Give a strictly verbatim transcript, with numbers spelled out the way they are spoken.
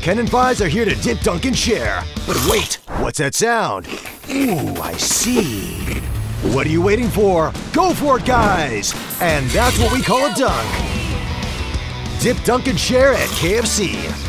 Ken and Fives are here to dip, dunk, and share. But wait, what's that sound? Ooh, I see. What are you waiting for? Go for it, guys! And that's what we call a dunk. Dip, dunk, and share at K F C.